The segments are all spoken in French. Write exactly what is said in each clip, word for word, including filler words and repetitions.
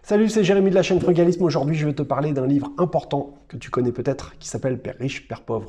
Salut, c'est Jérémy de la chaîne Frugalisme. Aujourd'hui, je vais te parler d'un livre important que tu connais peut-être, qui s'appelle Père riche, Père pauvre.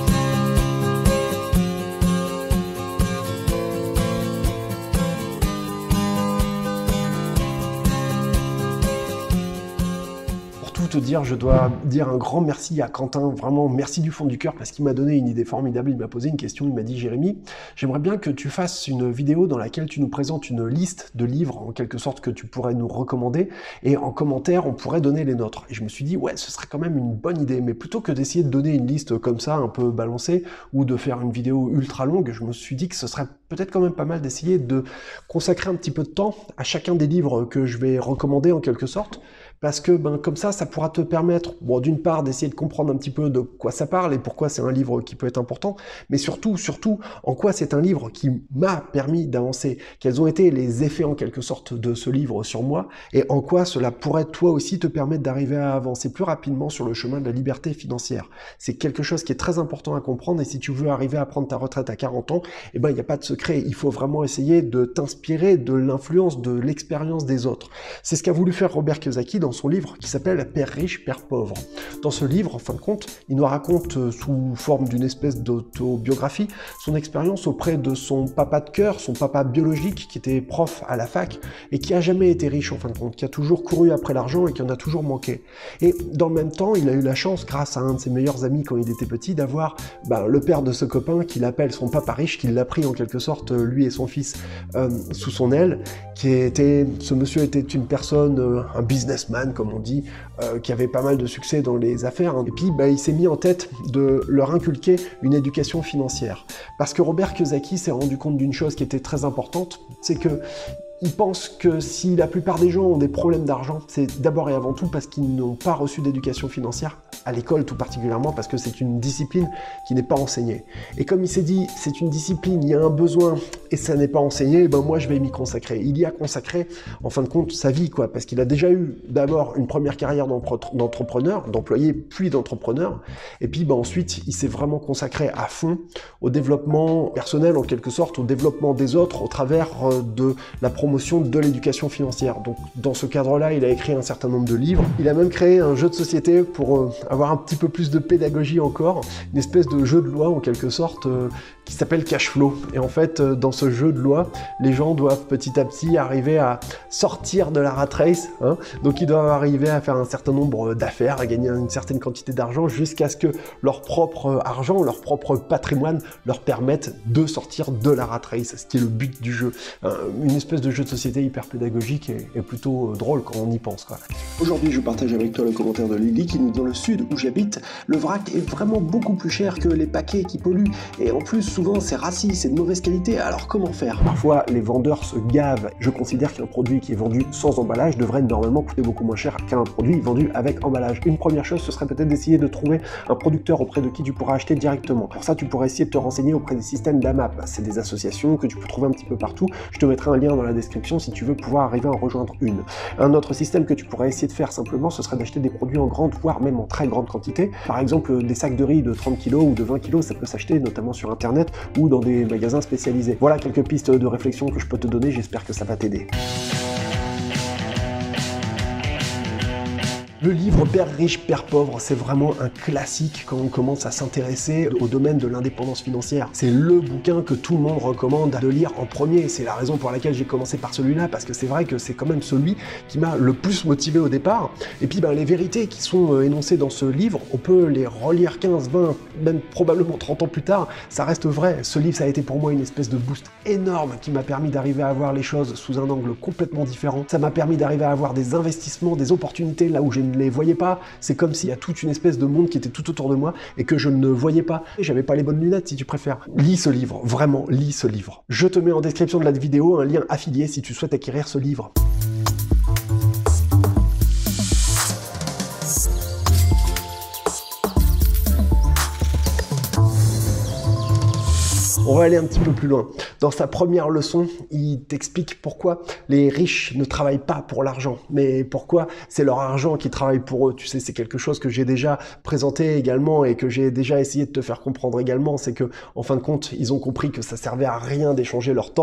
Te dire, je dois dire un grand merci à Quentin, vraiment merci du fond du cœur parce qu'il m'a donné une idée formidable, il m'a posé une question, il m'a dit Jérémy, j'aimerais bien que tu fasses une vidéo dans laquelle tu nous présentes une liste de livres en quelque sorte que tu pourrais nous recommander et en commentaire on pourrait donner les nôtres. Et je me suis dit ouais ce serait quand même une bonne idée, mais plutôt que d'essayer de donner une liste comme ça un peu balancée ou de faire une vidéo ultra longue, je me suis dit que ce serait peut-être quand même pas mal d'essayer de consacrer un petit peu de temps à chacun des livres que je vais recommander en quelque sorte. Parce que ben, comme ça, ça pourra te permettre, bon, d'une part, d'essayer de comprendre un petit peu de quoi ça parle et pourquoi c'est un livre qui peut être important, mais surtout, surtout, en quoi c'est un livre qui m'a permis d'avancer, quels ont été les effets en quelque sorte de ce livre sur moi, et en quoi cela pourrait toi aussi te permettre d'arriver à avancer plus rapidement sur le chemin de la liberté financière. C'est quelque chose qui est très important à comprendre, et si tu veux arriver à prendre ta retraite à quarante ans, eh ben, il n'y a pas de secret, il faut vraiment essayer de t'inspirer de l'influence, de l'expérience des autres. C'est ce qu'a voulu faire Robert Kiyosaki dans son livre qui s'appelle Père riche, Père pauvre. Dans ce livre, en fin de compte, il nous raconte euh, sous forme d'une espèce d'autobiographie son expérience auprès de son papa de cœur, son papa biologique qui était prof à la fac et qui a jamais été riche en fin de compte, qui a toujours couru après l'argent et qui en a toujours manqué. Et dans le même temps, il a eu la chance, grâce à un de ses meilleurs amis quand il était petit, d'avoir ben, le père de ce copain qu'il appelle son papa riche, qui l'a pris en quelque sorte, lui et son fils, euh, sous son aile, qui était, ce monsieur était une personne, euh, un businessman, comme on dit, euh, qui avait pas mal de succès dans les affaires. Hein. Et puis, bah, il s'est mis en tête de leur inculquer une éducation financière. Parce que Robert Kiyosaki s'est rendu compte d'une chose qui était très importante, c'est que il pense que si la plupart des gens ont des problèmes d'argent, c'est d'abord et avant tout parce qu'ils n'ont pas reçu d'éducation financière, à l'école tout particulièrement, parce que c'est une discipline qui n'est pas enseignée. Et comme il s'est dit, c'est une discipline, il y a un besoin, et ça n'est pas enseigné, ben moi je vais m'y consacrer. Il y a consacré, en fin de compte, sa vie, quoi, parce qu'il a déjà eu d'abord une première carrière d'entrepreneur, d'employé, puis d'entrepreneur, et puis ben, ensuite il s'est vraiment consacré à fond au développement personnel, en quelque sorte, au développement des autres, au travers de la promotion de l'éducation financière. Donc dans ce cadre-là, il a écrit un certain nombre de livres. Il a même créé un jeu de société pour euh, avoir un petit peu plus de pédagogie encore, une espèce de jeu de loi en quelque sorte euh, qui s'appelle Cash Flow. Et en fait, euh, dans ce jeu de loi, les gens doivent petit à petit arriver à sortir de la rat race. Hein. Donc ils doivent arriver à faire un certain nombre d'affaires, à gagner une certaine quantité d'argent jusqu'à ce que leur propre argent, leur propre patrimoine leur permette de sortir de la rat race, ce qui est le but du jeu. Euh, une espèce de jeu de société hyper pédagogique et, et plutôt euh, drôle quand on y pense. Aujourd'hui, je partage avec toi le commentaire de Lily qui nous dit dans le sud où j'habite, le vrac est vraiment beaucoup plus cher que les paquets qui polluent et en plus souvent c'est rassis, c'est de mauvaise qualité, alors comment faire? Parfois les vendeurs se gavent. Je considère qu'un produit qui est vendu sans emballage devrait normalement coûter beaucoup moins cher qu'un produit vendu avec emballage. Une première chose, ce serait peut-être d'essayer de trouver un producteur auprès de qui tu pourras acheter directement. Pour ça, tu pourrais essayer de te renseigner auprès des systèmes d'A M A P. C'est des associations que tu peux trouver un petit peu partout. Je te mettrai un lien dans la description si tu veux pouvoir arriver à en rejoindre une. Un autre système que tu pourrais essayer de faire simplement, ce serait d'acheter des produits en grande, voire même en très grande quantité. Par exemple, des sacs de riz de trente kilos ou de vingt kilos, ça peut s'acheter notamment sur internet ou dans des magasins spécialisés. Voilà quelques pistes de réflexion que je peux te donner, j'espère que ça va t'aider. Le livre Père riche, Père pauvre, c'est vraiment un classique quand on commence à s'intéresser au domaine de l'indépendance financière. C'est le bouquin que tout le monde recommande de lire en premier. C'est la raison pour laquelle j'ai commencé par celui-là, parce que c'est vrai que c'est quand même celui qui m'a le plus motivé au départ. Et puis ben, les vérités qui sont énoncées dans ce livre, on peut les relire quinze, vingt, même probablement trente ans plus tard, ça reste vrai. Ce livre, ça a été pour moi une espèce de boost énorme qui m'a permis d'arriver à voir les choses sous un angle complètement différent. Ça m'a permis d'arriver à avoir des investissements, des opportunités là où j'ai ne les voyais pas. C'est comme s'il y a toute une espèce de monde qui était tout autour de moi et que je ne voyais pas. J'avais pas les bonnes lunettes si tu préfères. Lis ce livre, vraiment, lis ce livre. Je te mets en description de la vidéo un lien affilié si tu souhaites acquérir ce livre. On va aller un petit peu plus loin. Dans sa première leçon, il t'explique pourquoi les riches ne travaillent pas pour l'argent, mais pourquoi c'est leur argent qui travaille pour eux. Tu sais, c'est quelque chose que j'ai déjà présenté également et que j'ai déjà essayé de te faire comprendre également, c'est que, en fin de compte, ils ont compris que ça servait à rien d'échanger leur temps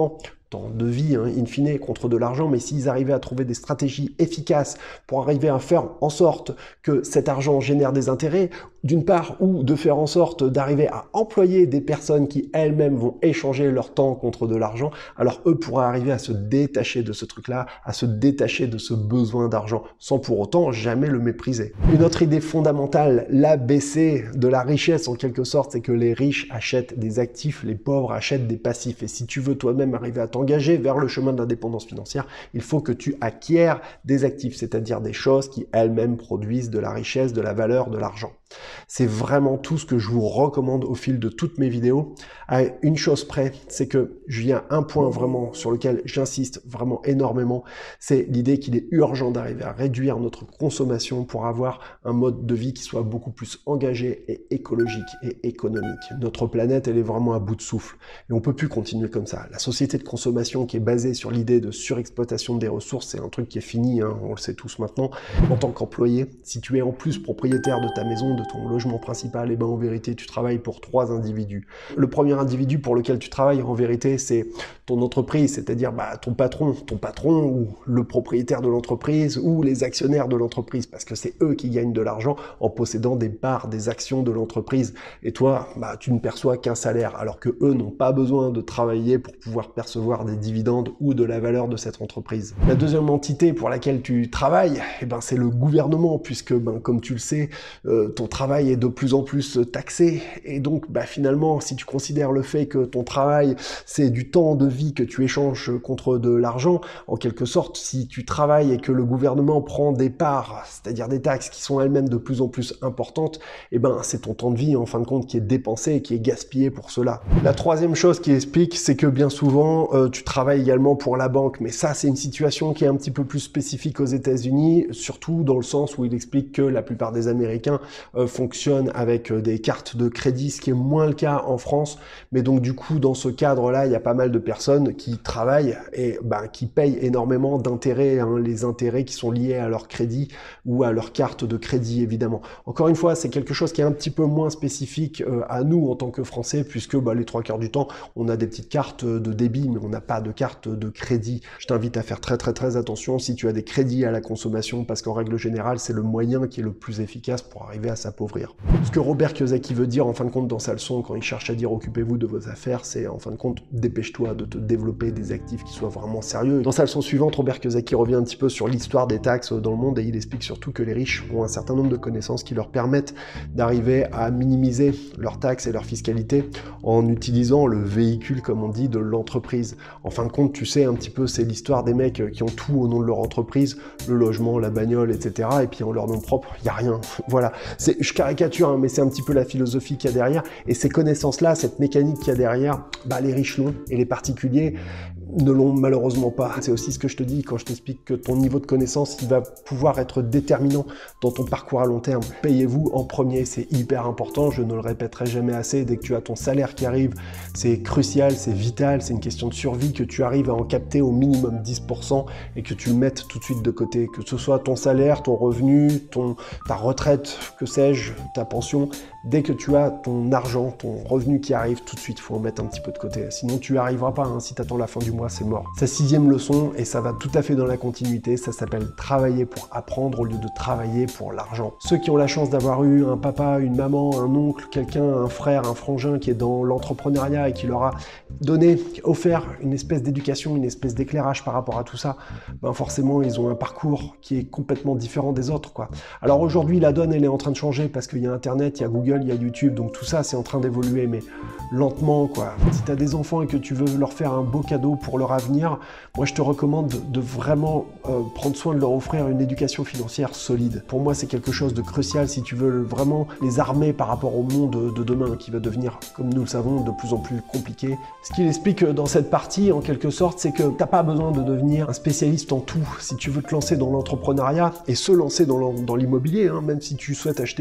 temps de vie, hein, in fine, contre de l'argent, mais s'ils arrivaient à trouver des stratégies efficaces pour arriver à faire en sorte que cet argent génère des intérêts, d'une part, ou de faire en sorte d'arriver à employer des personnes qui elles-mêmes vont échanger leur temps contre de l'argent, alors eux pourraient arriver à se détacher de ce truc-là, à se détacher de ce besoin d'argent, sans pour autant jamais le mépriser. Une autre idée fondamentale, l'A B C de la richesse en quelque sorte, c'est que les riches achètent des actifs, les pauvres achètent des passifs. Et si tu veux toi-même arriver à t'engager vers le chemin de l'indépendance financière, il faut que tu acquières des actifs, c'est-à-dire des choses qui elles-mêmes produisent de la richesse, de la valeur, de l'argent. C'est vraiment tout ce que je vous recommande au fil de toutes mes vidéos. À une chose près, c'est que il y a un point vraiment sur lequel j'insiste vraiment énormément, c'est l'idée qu'il est urgent d'arriver à réduire notre consommation pour avoir un mode de vie qui soit beaucoup plus engagé et écologique et économique. Notre planète, elle est vraiment à bout de souffle et on peut plus continuer comme ça. La société de consommation qui est basée sur l'idée de surexploitation des ressources, c'est un truc qui est fini, hein, on le sait tous maintenant. En tant qu'employé, si tu es en plus propriétaire de ta maison, de ton logement principal, et ben en vérité tu travailles pour trois individus. Le premier individu pour lequel tu travailles en vérité c'est ton entreprise, c'est-à-dire bah, ton patron, ton patron ou le propriétaire de l'entreprise ou les actionnaires de l'entreprise, parce que c'est eux qui gagnent de l'argent en possédant des parts, des actions de l'entreprise. Et toi, bah, tu ne perçois qu'un salaire, alors que eux n'ont pas besoin de travailler pour pouvoir percevoir des dividendes ou de la valeur de cette entreprise. La deuxième entité pour laquelle tu travailles, eh ben, c'est le gouvernement, puisque ben, comme tu le sais, euh, ton travail est de plus en plus taxé, et donc bah, finalement, si tu considères le fait que ton travail, c'est du temps de vie que tu échanges contre de l'argent, en quelque sorte, si tu travailles et que le gouvernement prend des parts, c'est-à-dire des taxes qui sont elles-mêmes de plus en plus importantes, eh ben c'est ton temps de vie en fin de compte qui est dépensé et qui est gaspillé pour cela. La troisième chose qui explique, c'est que bien souvent, euh, tu travailles également pour la banque, mais ça, c'est une situation qui est un petit peu plus spécifique aux États-Unis, surtout dans le sens où il explique que la plupart des Américains euh, fonctionnent avec euh, des cartes de crédit, ce qui est moins le cas en France, mais donc du coup, dans ce cadre-là, il y a pas mal de personnes qui travaillent et ben, qui payent énormément d'intérêts, hein, les intérêts qui sont liés à leur crédit ou à leur carte de crédit, évidemment. Encore une fois, c'est quelque chose qui est un petit peu moins spécifique euh, à nous en tant que Français, puisque bah, les trois quarts du temps, on a des petites cartes de débit, mais on n'a pas de carte de crédit. Je t'invite à faire très très très attention si tu as des crédits à la consommation, parce qu'en règle générale, c'est le moyen qui est le plus efficace pour arriver à s'appauvrir. Ce que Robert Kiyosaki veut dire, en fin de compte, dans sa leçon, quand il cherche à dire « occupez-vous de vos affaires », c'est en fin de compte, dépêche-toi de te développer des actifs qui soient vraiment sérieux. Dans sa leçon suivante, Robert Kiyosaki revient un petit peu sur l'histoire des taxes dans le monde et il explique surtout que les riches ont un certain nombre de connaissances qui leur permettent d'arriver à minimiser leurs taxes et leur fiscalité en utilisant le véhicule, comme on dit, de l'entreprise. En fin de compte, tu sais un petit peu, c'est l'histoire des mecs qui ont tout au nom de leur entreprise, le logement, la bagnole, et cetera. Et puis en leur nom propre, il n'y a rien. Voilà. Je caricature, hein, mais c'est un petit peu la philosophie qu'il y a derrière. Et ces connaissances-là, cette mécanique qu'il y a derrière, bah, les riches l'ont et les particuliers ne l'ont malheureusement pas. C'est aussi ce que je te dis quand je t'explique que ton niveau de connaissance, il va pouvoir être déterminant dans ton parcours à long terme. Payez-vous en premier, c'est hyper important, je ne le répéterai jamais assez. Dès que tu as ton salaire qui arrive, c'est crucial, c'est vital, c'est une question de survie que tu arrives à en capter au minimum dix pour cent et que tu le mettes tout de suite de côté. Que ce soit ton salaire, ton revenu, ton, ta retraite, que sais-je, ta pension, dès que tu as ton argent, ton revenu qui arrive, tout de suite, il faut en mettre un petit peu de côté. Sinon, tu n'y arriveras pas, hein. Si tu attends la fin du mois, c'est mort. Sa sixième leçon, et ça va tout à fait dans la continuité, ça s'appelle travailler pour apprendre au lieu de travailler pour l'argent. Ceux qui ont la chance d'avoir eu un papa, une maman, un oncle, quelqu'un, un frère, un frangin qui est dans l'entrepreneuriat et qui leur a donné, offert une espèce d'éducation, une espèce d'éclairage par rapport à tout ça, ben forcément, ils ont un parcours qui est complètement différent des autres, quoi. Alors aujourd'hui, la donne, elle est en train de changer parce qu'il y a Internet, il y a Google, il y a YouTube, donc tout ça, c'est en train d'évoluer, mais lentement, quoi. Si tu as des enfants et que tu veux leur faire un beau cadeau pour leur avenir, moi je te recommande de, de vraiment euh, prendre soin de leur offrir une éducation financière solide. Pour moi, c'est quelque chose de crucial si tu veux vraiment les armer par rapport au monde de demain qui va devenir, comme nous le savons, de plus en plus compliqué. Ce qu'il explique dans cette partie, en quelque sorte, c'est que t'as pas besoin de devenir un spécialiste en tout. Si tu veux te lancer dans l'entrepreneuriat et se lancer dans l'immobilier, hein, même si tu souhaites acheter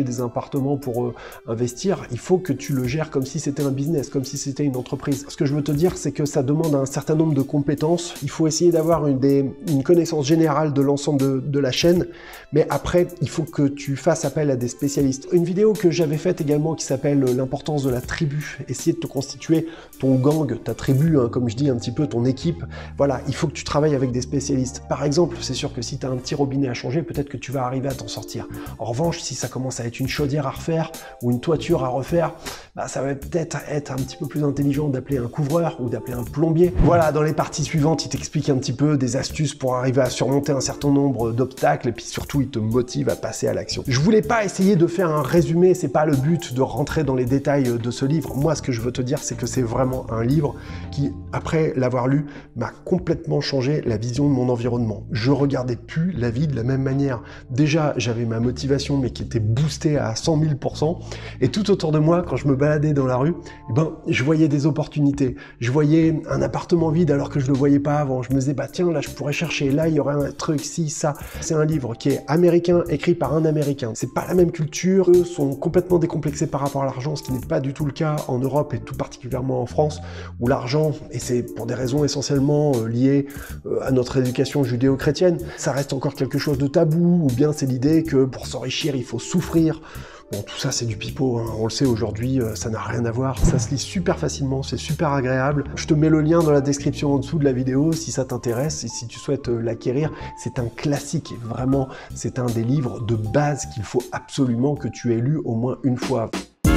des appartements pour euh, investir, il faut que tu le gères comme si c'était un business, comme si c'était une entreprise. Ce que je veux te dire, c'est que ça demande un certain nombre de compétences. Il faut essayer d'avoir une, des, une connaissance générale de l'ensemble de, de la chaîne, mais après, il faut que tu fasses appel à des spécialistes. Une vidéo que j'avais faite également qui s'appelle l'importance de la tribu, essayer de te constituer ton gang, ta tribu, hein, comme je dis un petit peu, ton équipe. Voilà, il faut que tu travailles avec des spécialistes. Par exemple, c'est sûr que si tu as un petit robinet à changer, peut-être que tu vas arriver à t'en sortir. En revanche, si ça commence à être une chaudière à refaire ou une toiture à refaire, bah, ça va peut-être être un petit peu plus intelligent d'appeler un couvreur ou d'appeler un plombier. Voilà, dans les parties suivantes, il t'explique un petit peu des astuces pour arriver à surmonter un certain nombre d'obstacles et puis surtout, il te motive à passer à l'action. Je voulais pas essayer de faire un résumé, c'est pas le but de rentrer dans les détails de ce livre. Moi, ce que je veux te dire, c'est que c'est vraiment un livre qui, après l'avoir lu, m'a complètement changé la vision de mon environnement. Je regardais plus la vie de la même manière. Déjà, j'avais ma motivation, mais qui était boostée à cent mille pour cent. Et tout autour de moi, quand je me baladais dans la rue, eh ben, je voyais des opportunités. Je voyais un appartement vide alors que je le voyais pas avant. Je me disais, bah tiens, là, je pourrais chercher. Là, il y aurait un truc, si, ça. C'est un livre qui est américain, écrit par un Américain. C'est pas la même culture. Eux sont complètement décomplexés par rapport à l'argent, ce qui n'est pas du tout le cas en Europe et tout particulièrement en France, où l'argent, et c'est pour des raisons essentiellement euh, liées euh, à notre éducation judéo-chrétienne, ça reste encore quelque chose de tabou, ou bien c'est l'idée que pour s'enrichir, il faut souffrir. Bon, tout ça, c'est du pipeau, hein. On le sait aujourd'hui, euh, ça n'a rien à voir. Ça se lit super facilement, c'est super agréable. Je te mets le lien dans la description en dessous de la vidéo si ça t'intéresse et si tu souhaites euh, l'acquérir. C'est un classique, vraiment, c'est un des livres de base qu'il faut absolument que tu aies lu au moins une fois.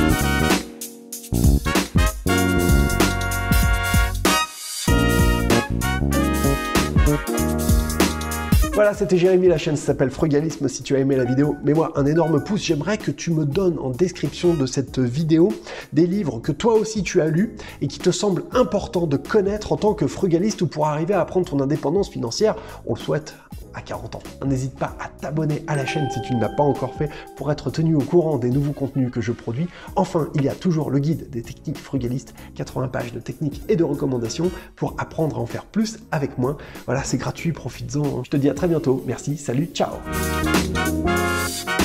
Voilà, c'était Jérémy, la chaîne s'appelle Frugalisme. Si tu as aimé la vidéo, mets-moi un énorme pouce. J'aimerais que tu me donnes en description de cette vidéo des livres que toi aussi tu as lus et qui te semblent importants de connaître en tant que frugaliste ou pour arriver à prendre ton indépendance financière. On le souhaite à quarante ans. N'hésite pas à t'abonner à la chaîne si tu ne l'as pas encore fait pour être tenu au courant des nouveaux contenus que je produis. Enfin, il y a toujours le guide des techniques frugalistes, quatre-vingts pages de techniques et de recommandations pour apprendre à en faire plus avec moins. Voilà, c'est gratuit, profites-en. Je te dis à très bientôt. Merci, salut, ciao.